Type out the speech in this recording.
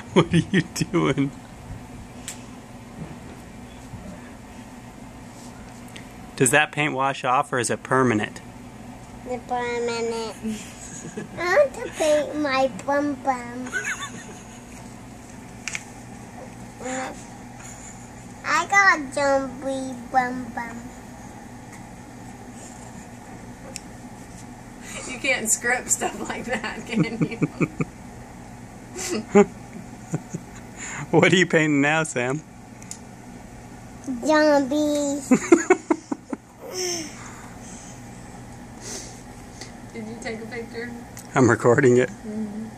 What are you doing? Does that paint wash off or is it permanent? The permanent. I want to paint my bum bum. I got jumpy bum bum. You can't script stuff like that, can you? What are you painting now, Sam? Zombies. Did you take a picture? I'm recording it. Mm-hmm.